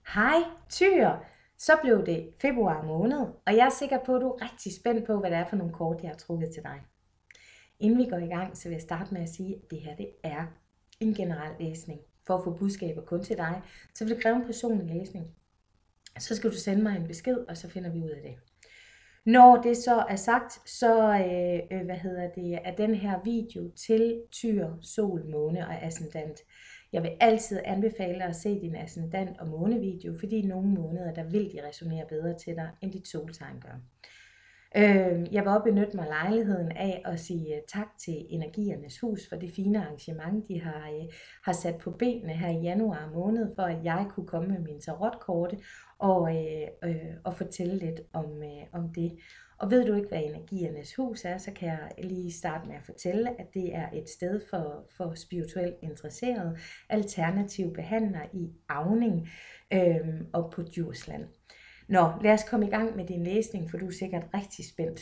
Hej Tyr, så blev det februar måned, og jeg er sikker på, at du er rigtig spændt på, hvad det er for nogle kort, jeg har trukket til dig. Inden vi går i gang, så vil jeg starte med at sige, at det her det er en generel læsning. For at få budskaber kun til dig, så vil det kræve en personlig læsning. Så skal du sende mig en besked, og så finder vi ud af det. Når det så er sagt, så er den her video til Tyr, Sol, Måne og Ascendant. Jeg vil altid anbefale dig at se din Ascendant- og Månevideo, fordi i nogle måneder, der vil de resonere bedre til dig, end dit soltegn gør. Jeg vil også benytte mig lejligheden af at sige tak til Energiernes Hus for det fine arrangement, de har sat på benene her i januar måned, for at jeg kunne komme med min tarotkorte og fortælle lidt om det. Og ved du ikke, hvad Energiernes Hus er, så kan jeg lige starte med at fortælle, at det er et sted for spirituelt interesserede, alternative behandlere i Auning og på Djursland. Nå, lad os komme i gang med din læsning, for du er sikkert rigtig spændt.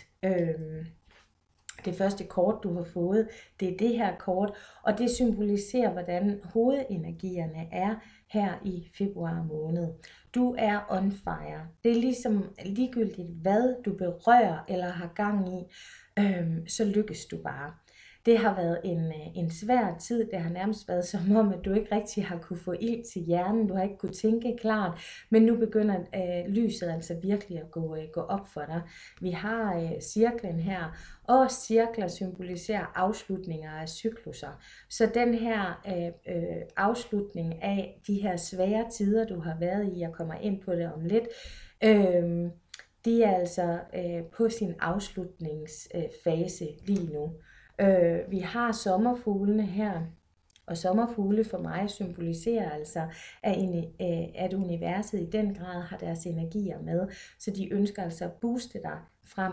Det første kort, du har fået, det er det her kort, og det symboliserer, hvordan hovedenergierne er her i februar måned. Du er on fire. Det er ligesom ligegyldigt, hvad du berører eller har gang i, så lykkes du bare. Det har været en svær tid. Det har nærmest været som om, at du ikke rigtig har kunne få ild til hjernen. Du har ikke kunne tænke klart, men nu begynder lyset altså virkelig at gå op for dig. Vi har cirklen her, og cirkler symboliserer afslutninger af cykluser. Så den her afslutning af de her svære tider, du har været i, jeg kommer ind på det om lidt, de er altså på sin afslutningsfase lige nu. Vi har sommerfuglene her, og sommerfugle for mig symboliserer altså, at universet i den grad har deres energier med, så de ønsker altså at booste dig frem.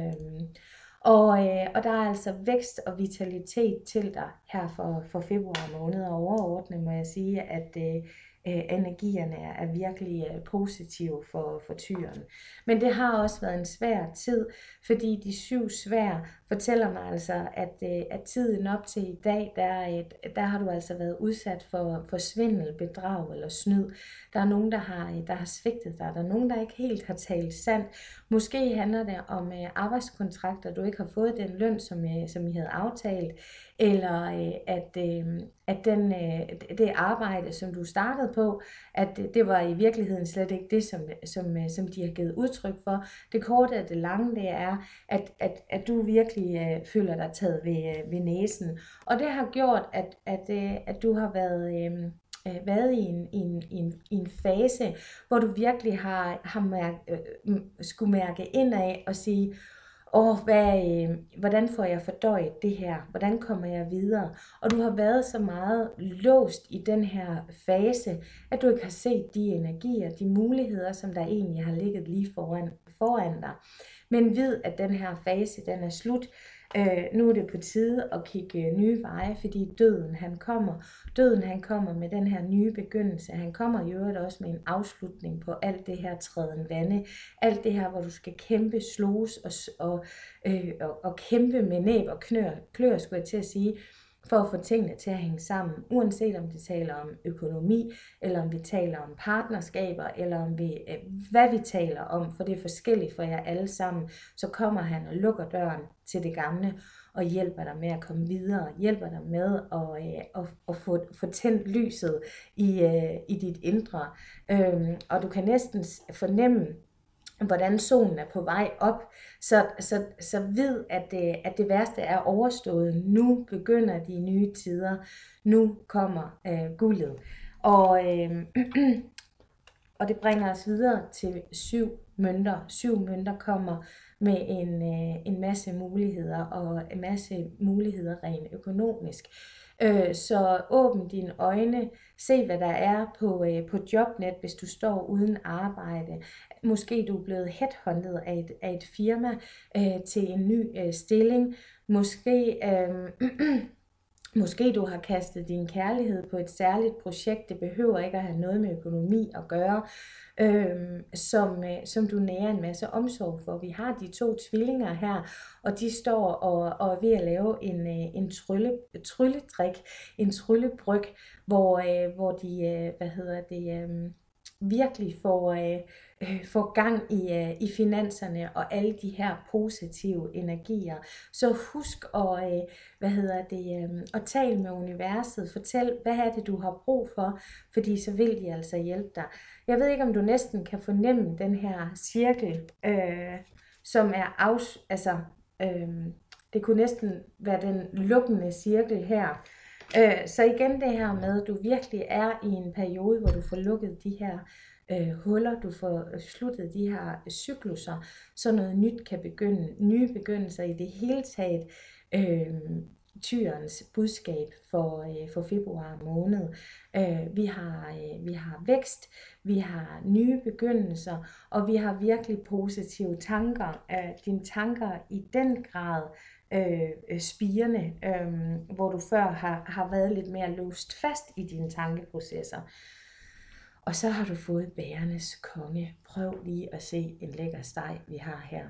Og der er altså vækst og vitalitet til dig her for februar måned, og overordnet må jeg sige, at energierne er virkelig positive for tyren. Men det har også været en svær tid, fordi de 7 svær fortæller mig altså, at tiden op til i dag, der har du altså været udsat for svindel, bedrag eller snyd. Der er nogen, der har svigtet dig. Der er nogen, der ikke helt har talt sandt. Måske handler det om arbejdskontrakter, du ikke har fået den løn, som I havde aftalt, eller at det arbejde, som du startede på, at det var i virkeligheden slet ikke det, som de har givet udtryk for. Det korte og det lange, det er, at du virkelig føler dig taget ved næsen. Og det har gjort, at du har været i en fase, hvor du virkelig skulle mærke indad og sige, hvordan får jeg fordøjet det her? Hvordan kommer jeg videre? Og du har været så meget låst i den her fase, at du ikke har set de energier, de muligheder, som der egentlig har ligget lige foran dig. Men vid, at den her fase, den er slut. Nu er det på tide at kigge nye veje, fordi døden han kommer. Døden han kommer med den her nye begyndelse. Han kommer i øvrigt også med en afslutning på alt det her træden vande. Alt det her, hvor du skal kæmpe, slås og kæmpe med næb og klør, skulle jeg til at sige, for at få tingene til at hænge sammen, uanset om vi taler om økonomi, eller om vi taler om partnerskaber, eller om hvad vi taler om, for det er forskelligt for jer alle sammen, så kommer han og lukker døren til det gamle, og hjælper dig med at komme videre, hjælper dig med at få tændt lyset i dit indre. Og du kan næsten fornemme, hvordan solen er på vej op, så vid, at det værste er overstået. Nu begynder de nye tider. Nu kommer guldet. Og det bringer os videre til 7 mønter. 7 mønter kommer med en masse muligheder, og en masse muligheder rent økonomisk. Så åbn dine øjne, se hvad der er på Jobnet, hvis du står uden arbejde. Måske du er blevet headhunted af et firma til en ny stilling. Måske du har kastet din kærlighed på et særligt projekt. Det behøver ikke at have noget med økonomi at gøre, som du nærer en masse omsorg for. Vi har de 2 tvillinger her, og de står og er ved at lave en trylletrik, en tryllebryg, hvor de, virkelig får gang i finanserne og alle de her positive energier. Så husk at tale med universet. Fortæl, hvad er det, du har brug for, fordi så vil de altså hjælpe dig. Jeg ved ikke, om du næsten kan fornemme den her cirkel, som er det kunne næsten være den lukkende cirkel her. Så igen det her med, at du virkelig er i en periode, hvor du får lukket de her huller, du får sluttet de her cykluser, så noget nyt kan begynde, nye begyndelser i det hele taget. Tyrens budskab for februar måned. Vi har vækst, vi har nye begyndelser, og vi har virkelig positive tanker. Dine tanker i den grad spirende, hvor du før har været lidt mere låst fast i dine tankeprocesser. Og så har du fået bærenes konge. Prøv lige at se en lækker steg, vi har her.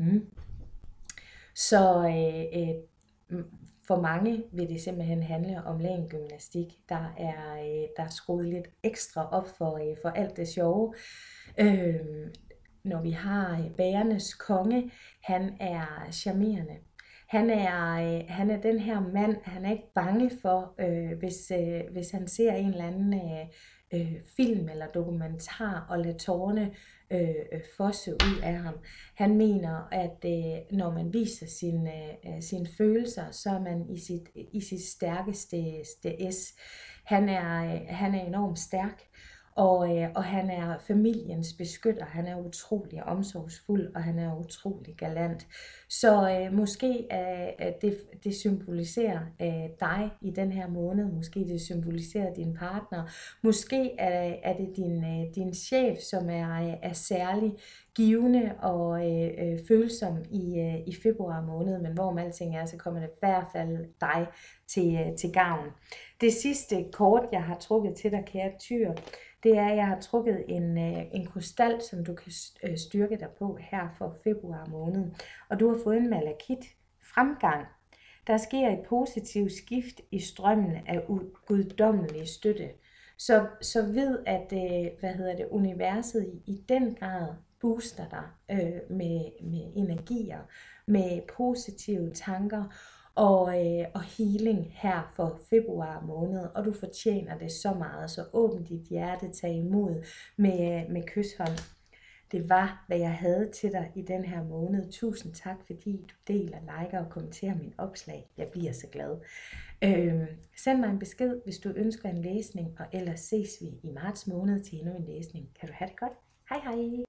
Så for mange vil det simpelthen handle om længdegymnastik. Der er skruet lidt ekstra op for alt det sjove. Når vi har bærenes konge, han er charmerende. Han er den her mand, han er ikke bange for, hvis han ser en eller anden film eller dokumentar og lader tårerne fosse ud af ham. Han mener, at når man viser sine følelser, så er man i sit stærkeste S. Han er enormt stærk. Og han er familiens beskytter, han er utrolig omsorgsfuld, og han er utrolig galant. Så måske det symboliserer dig i den her måned, måske det symboliserer din partner, måske er det din chef, som er særlig givende og følsom i februar måned, men hvorom alting er, så kommer det i hvert fald dig til gavn. Det sidste kort, jeg har trukket til dig, kære Tyr, det er, at jeg har trukket en krystal, som du kan styrke dig på her for februar måned. Og du har fået en malakit. Fremgang. Der sker et positivt skift i strømmen af guddommelig støtte. Så ved, at universet i den grad booster dig med energier, med positive tanker, og healing her for februar måned, og du fortjener det så meget, så åbn dit hjerte, tag imod med kyshånd. Det var, hvad jeg havde til dig i den her måned. Tusind tak, fordi du deler, liker og kommenterer min opslag. Jeg bliver så glad. Send mig en besked, hvis du ønsker en læsning, og ellers ses vi i marts måned til endnu en læsning. Kan du have det godt? Hej hej!